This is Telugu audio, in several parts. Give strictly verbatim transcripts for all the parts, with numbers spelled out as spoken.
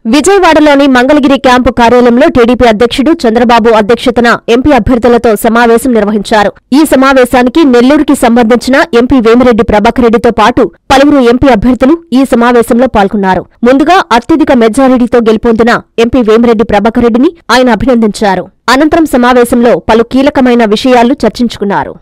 విజయవాడలోని మంగళగిరి క్యాంపు కార్యాలయంలో టీడీపీ అధ్యక్షుడు చంద్రబాబు అధ్యక్షతన ఎంపీ అభ్యర్థులతో సమావేశం నిర్వహించారు. ఈ సమావేశానికి నెల్లూరుకి సంబంధించిన ఎంపీ వేమిరెడ్డి ప్రభాకర్ రెడ్డితో పాటు పలువురు ఎంపీ అభ్యర్థులు ఈ సమావేశంలో పాల్గొన్నారు. ముందుగా అత్యధిక మెజారిటీతో గెలుపొందిన ఎంపీ వేమిరెడ్డి ప్రభాకర్ రెడ్డిని ఆయన అభినందించారు. అనంతరం సమావేశంలో పలు కీలకమైన విషయాలు చర్చించుకున్నారు.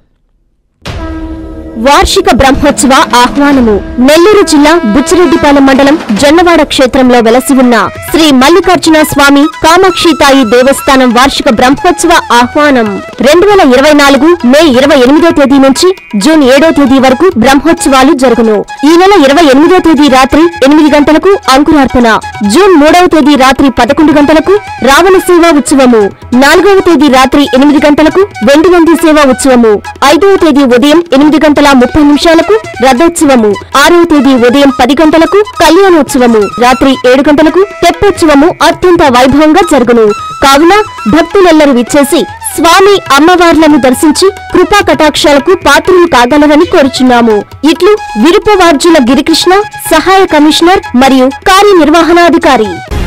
వార్షిక బ్రహ్మోత్సవ ఆహ్వానము. నెల్లూరు జిల్లా బుచ్చిరెడ్డిపాలెం మండలం జొన్నవాడ క్షేత్రంలో వెలసి ఉన్న శ్రీ మల్లికార్జున స్వామి కామాక్షితాయి దేవస్థానం వార్షిక బ్రహ్మోత్సవ ఆహ్వానం రెండు వేల ఇరవై నాలుగు మే ఇరవై ఎనిమిదో తేదీ నుంచి జూన్ ఏడో తేదీ వరకు బ్రహ్మోత్సవాలు జరుగును. ఈ నెల ఇరవై ఎనిమిదో తేదీ రాత్రి ఎనిమిది గంటలకు అంకురార్పణ, జూన్ మూడవ తేదీ రాత్రి పదకొండు గంటలకు రావణ సేవా ఉత్సవము, నాలుగవ తేదీ రాత్రి ఎనిమిది గంటలకు వెండి నంది సేవా ఉత్సవము, ఐదవ తేదీ ఉదయం ఎనిమిది గంటల ముప్పై నిమిషాలకు రథోత్సవము, ఆరవ తేదీ ఉదయం పది గంటలకు కళ్యాణోత్సవము, రాత్రి ఏడు గంటలకు తెప్పోత్సవము అత్యంత వైభవంగా జరుగును. కావున భక్తులెల్లరూ విచ్చేసి స్వామి అమ్మవార్లను దర్శించి కృపా కటాక్షాలకు పాత్రలు కాగలరని కోరుచున్నాము. ఇట్లు విరుపవార్జుల గిరికృష్ణ, సహాయ కమిషనర్ మరియు కార్యనిర్వహణాధికారి.